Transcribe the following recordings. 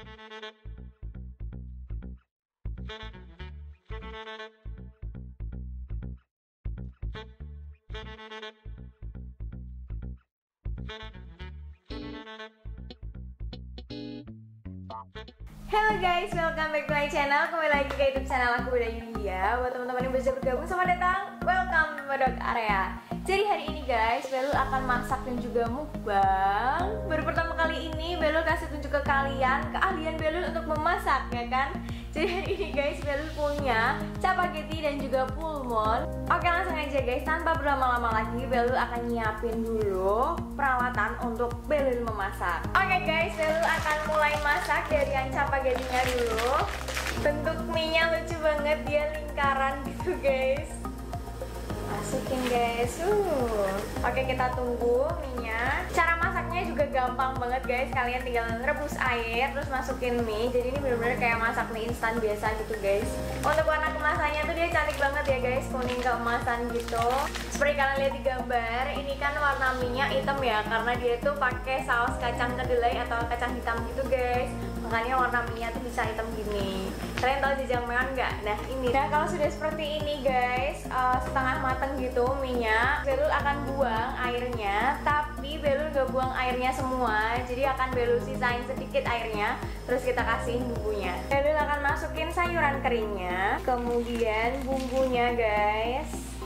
Halo guys, welcome back to my channel. Kembali lagi ke YouTube channel aku, Bunda Yulia. Buat teman-teman yang baru bergabung, selamat datang. Welcome to Modok Area. Jadi hari ini guys, Belul akan masak dan juga mukbang. Baru pertama kali ini Belul kasih tunjuk ke kalian keahlian Belul untuk memasak, ya kan? Jadi hari ini guys, Belul punya capageti dan juga pulmon. Oke, langsung aja guys, tanpa berlama-lama lagi Belul akan nyiapin dulu peralatan untuk Belul memasak. Oke guys, Belul akan mulai masak dari yang capagetinya dulu. Bentuk mie-nya lucu banget, dia lingkaran gitu guys. Masukin guys. Oke, kita tunggu mie-nya. Cara masaknya juga gampang banget guys. Kalian tinggal rebus air terus masukin mie. Jadi ini bener-bener kayak masak mie instan biasa gitu guys. Untuk warna kemasannya tuh dia cantik banget ya guys, kuning keemasan gitu. Seperti kalian lihat di gambar, ini kan warna mie-nya hitam ya, karena dia tuh pakai saus kacang kedelai atau kacang hitam gitu guys. Makanya warna mie-nya tuh bisa hitam gini. Kalian tahu jajangmyeon nggak? Nah ini. Nah kalau sudah seperti ini guys, setengah mateng gitu mie-nya, Belul akan buang airnya. Tapi Belul nggak buang airnya semua, jadi akan Belul sisain sedikit airnya. Terus kita kasihin bumbunya. Belul akan masukin sayuran keringnya, kemudian bumbunya guys.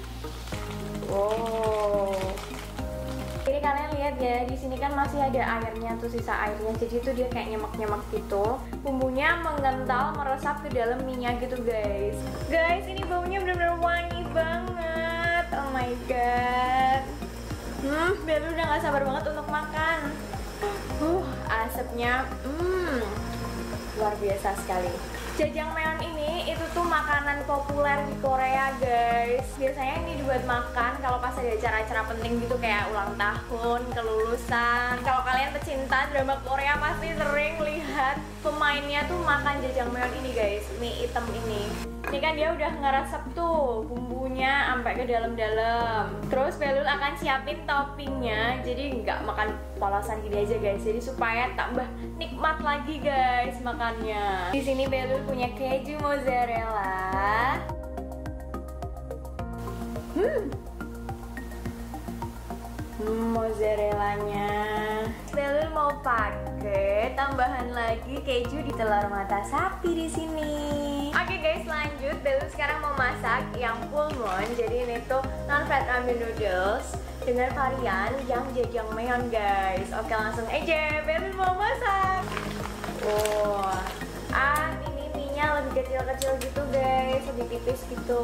Wow. Jadi kalian lihat ya, di sini kan masih ada airnya tuh, sisa airnya. Jadi itu dia kayak nyemak-nyemak gitu. Bumbunya mengental, meresap ke dalam mie-nya gitu guys. Guys, ini baunya benar-benar wangi banget. Oh my god. Belul udah gak sabar banget untuk makan. Asapnya luar biasa sekali. Jajangmyeon ini itu tuh makanan populer di Korea guys. Biasanya ini dibuat makan kalau pas ada acara-acara penting gitu kayak ulang tahun, kelulusan. Kalau kalian pecinta drama Korea pasti sering lihat pemainnya tuh makan jajangmyeon ini guys, mie hitam ini. Ini kan dia udah ngeresep tuh bumbunya sampai ke dalam-dalam. Terus Belul akan siapin toppingnya, jadi nggak makan polosan gini aja guys. Jadi supaya tambah nikmat lagi guys makannya. Di sini Belul punya keju mozzarella. Mozzarellanya. Belul mau pakai tambahan lagi keju di telur mata sapi di sini. Oke guys, lanjut. Belul sekarang mau masak yang pulmon. Jadi ini tuh non-fat ramen noodles dengan varian yang jajangmyeon guys. Oke, langsung aja Belul mau masak. Ini mie-nya lebih kecil-kecil gitu guys, lebih tipis gitu.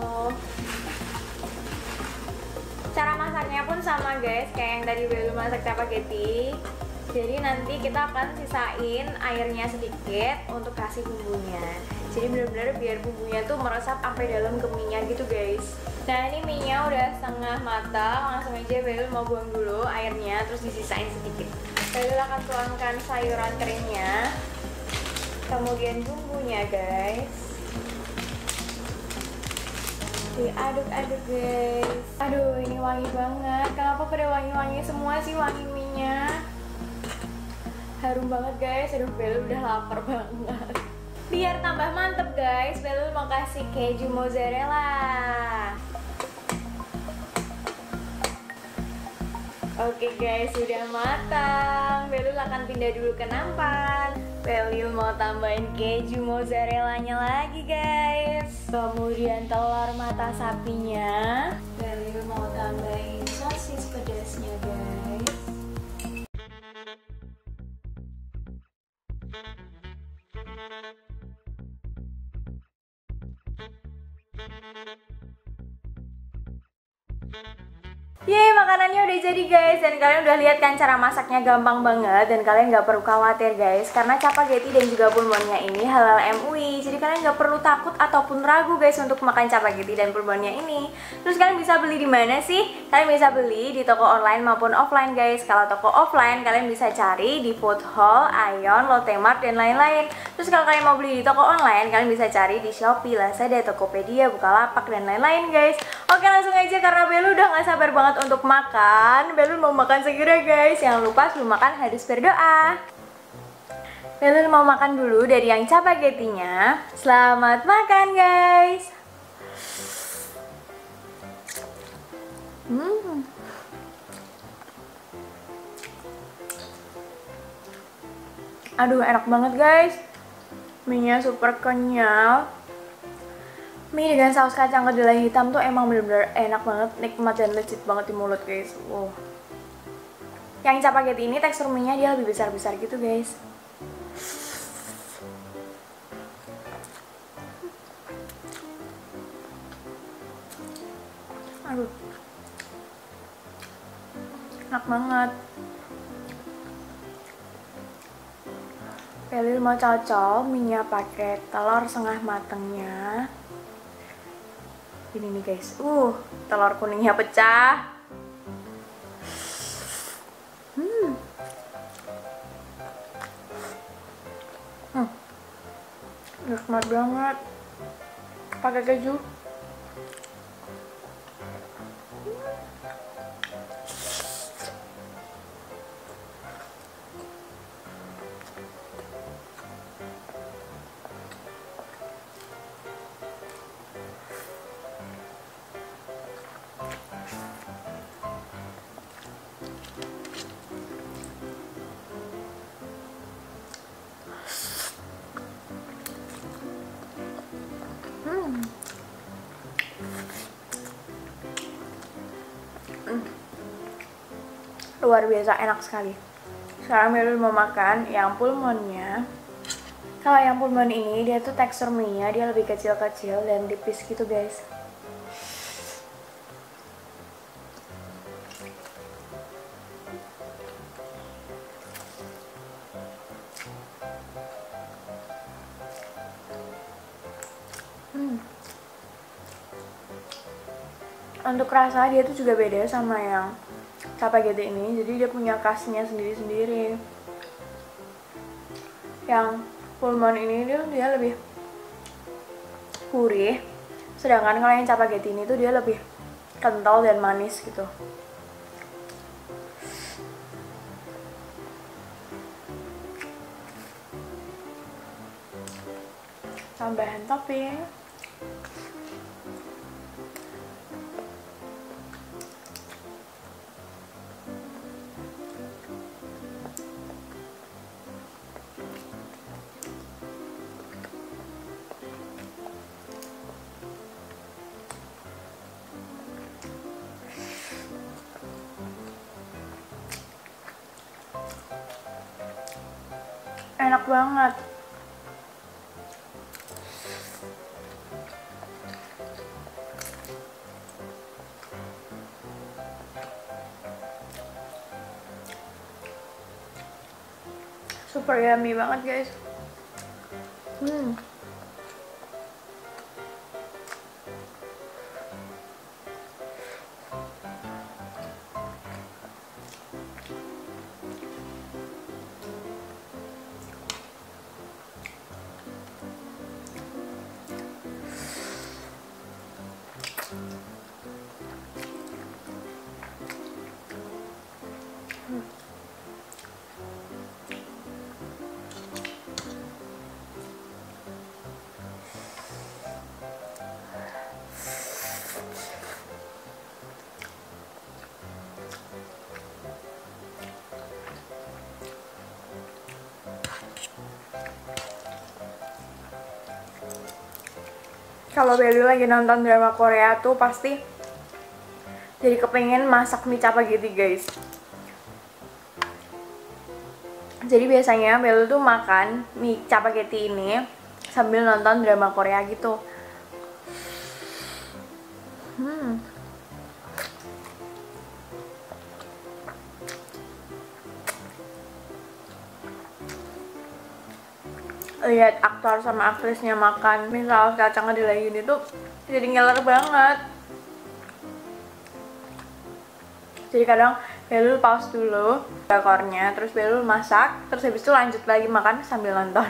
Cara masaknya pun sama guys, kayak yang tadi Belul masak capageti. Jadi nanti kita akan sisain airnya sedikit untuk kasih bumbunya. Jadi bener-bener biar bumbunya tuh meresap sampai dalam ke mie-nya gitu guys. Nah ini mie-nya udah setengah matang, langsung aja Belul mau buang dulu airnya, terus disisain sedikit. Belul akan tuangkan sayuran keringnya, kemudian bumbunya guys. Diaduk-aduk guys. Aduh ini wangi banget. Kenapa pada wangi-wangi semua sih wangi mie-nya? Harum banget guys. Aduh Belul udah lapar banget. Biar tambah mantep guys, Belul mau kasih keju mozzarella. Oke guys, sudah matang. Belul akan pindah dulu ke nampan. Belul mau tambahin keju mozzarellanya lagi guys. Kemudian telur mata sapinya. Belul mau tambahin sosis pedasnya guys. Yeay, makanannya udah jadi guys. Dan kalian udah lihat kan cara masaknya gampang banget. Dan kalian gak perlu khawatir guys, karena capageti dan juga pulmonnya ini halal MUI. Jadi kalian gak perlu takut ataupun ragu guys untuk makan capageti dan pulmonnya ini. Terus kalian bisa beli di mana sih? Kalian bisa beli di toko online maupun offline guys. Kalau toko offline kalian bisa cari di Food Hall, Aeon, Lotte Mart, dan lain-lain. Terus kalau kalian mau beli di toko online, kalian bisa cari di Shopee, Lazada, Tokopedia, Bukalapak, dan lain-lain guys. Oke, langsung aja karena Belul udah gak sabar banget untuk makan. Belul mau makan segera guys. Jangan lupa sebelum makan harus berdoa. Belul mau makan dulu dari yang capagetinya. Selamat makan guys. Aduh enak banget guys. Mie-nya super kenyal. Mie dengan saus kacang kedelai hitam tuh emang bener-bener enak banget, nikmat dan legit banget di mulut guys. Wow. Yang capageti ini tekstur mie-nya dia lebih besar-besar gitu guys. Aduh, enak banget. Belul mau cocol mie-nya pakai telur setengah matengnya. Ini nih guys, telur kuningnya pecah. Nikmat banget. Pakai keju. Luar biasa enak sekali. Sekarang Belul mau makan yang pulmonnya. Kalau yang pulmon ini dia tuh tekstur mie-nya dia lebih kecil-kecil dan tipis gitu guys. Untuk rasa dia tuh juga beda sama yang capageti ini, jadi dia punya khasnya sendiri-sendiri. Yang pulmon ini dia lebih gurih, sedangkan kalau yang capageti ini tuh dia lebih kental dan manis gitu. Tambahan topping. Enak banget. Super yummy banget guys. Kalau Belul lagi nonton drama Korea tuh pasti jadi kepengen masak mie capageti guys. Jadi biasanya Belul tuh makan mie capageti ini sambil nonton drama Korea gitu. Lihat aktor sama aktrisnya makan mie saus kacang kedelai ini tuh jadi ngiler banget. Jadi kadang Belul pause dulu drakornya, terus Belul masak, terus habis itu lanjut lagi makan sambil nonton.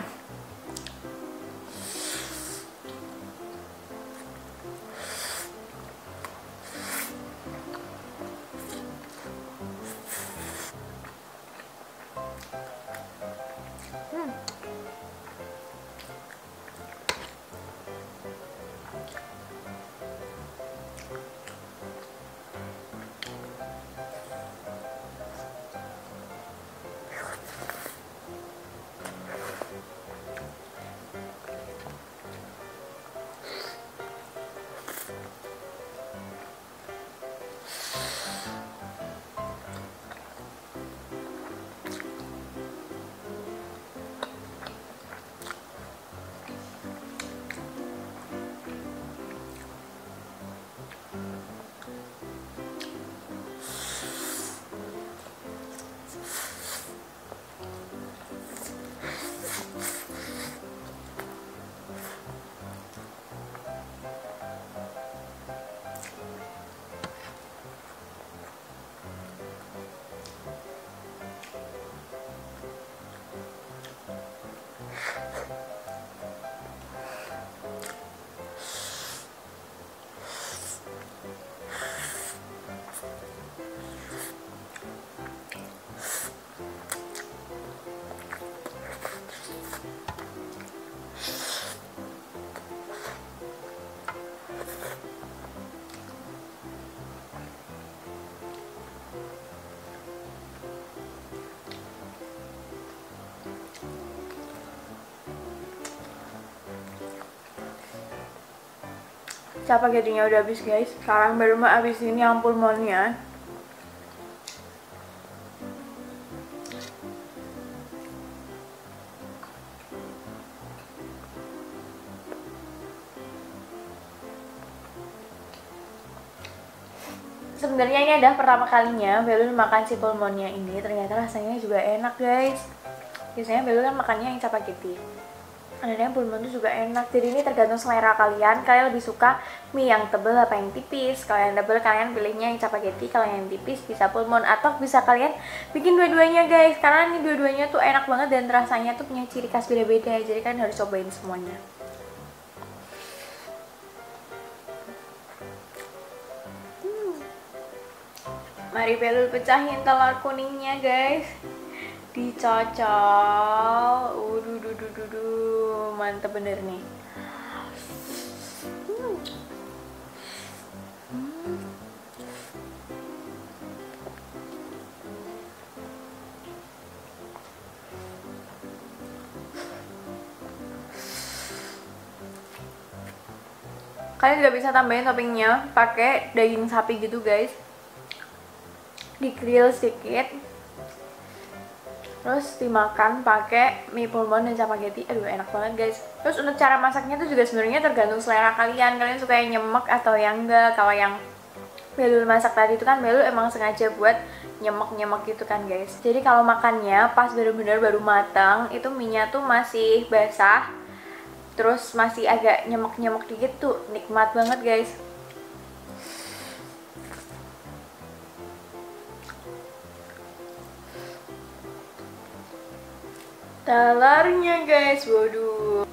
Spaghettinya udah habis guys. Sekarang baru mau habisin yang pulmonnya. Sebenarnya ini adalah pertama kalinya Belul makan si pulmonnya ini. Ternyata rasanya juga enak guys. Biasanya Belul kan makannya yang spaghetti. Adanya pulmon itu juga enak. Jadi ini tergantung selera kalian. Kalian lebih suka mie yang tebel apa yang tipis. Kalau yang tebel kalian pilihnya yang spaghetti. Kalau yang tipis bisa pulmon. Atau bisa kalian bikin dua-duanya guys. Karena ini dua-duanya tuh enak banget dan rasanya tuh punya ciri khas beda-beda. Jadi kalian harus cobain semuanya. Mari Belul pecahin telur kuningnya guys. Dicocol. Mantep bener nih. Kalian juga bisa tambahin toppingnya pakai daging sapi gitu guys. Di grill sedikit, terus dimakan pakai mie pulmon dan spaghetti. Aduh enak banget guys. Terus untuk cara masaknya itu juga sebenarnya tergantung selera kalian. Kalian suka yang nyemek atau yang enggak. Kalau yang Belul masak tadi itu kan Belul emang sengaja buat nyemek-nyemek gitu kan guys. Jadi kalau makannya pas bener-bener baru matang, itu mie-nya tuh masih basah, terus masih agak nyemek-nyemek dikit tuh nikmat banget guys. Telurnya guys, waduh.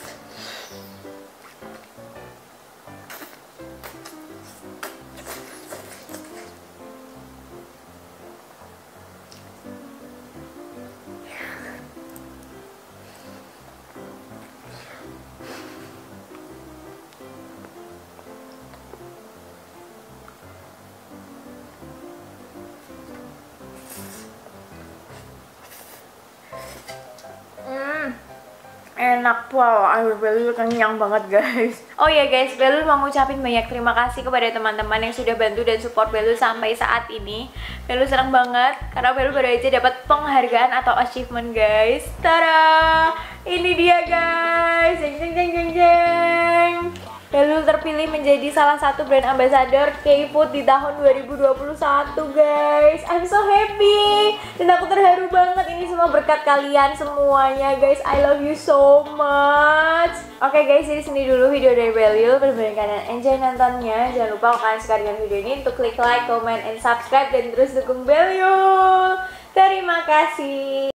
Enak, wow, aduh Belul kenyang banget guys. Oh ya guys, Belul mau ngucapin banyak terima kasih kepada teman-teman yang sudah bantu dan support Belul sampai saat ini. Belul senang banget karena Belul baru aja dapat penghargaan atau achievement guys. Tada, ini dia guys, jeng jeng jeng jeng jeng. Belul terpilih menjadi salah satu brand ambassador K-Food di tahun 2021 guys. I'm so happy dan aku terharu banget. Ini semua berkat kalian semuanya guys. I love you so much. Oke guys, jadi sini dulu video dari Belul. Bener-bener kalian enjoy nontonnya. Jangan lupa kalau kalian suka dengan video ini untuk klik like, comment, and subscribe dan terus dukung Belul. Terima kasih.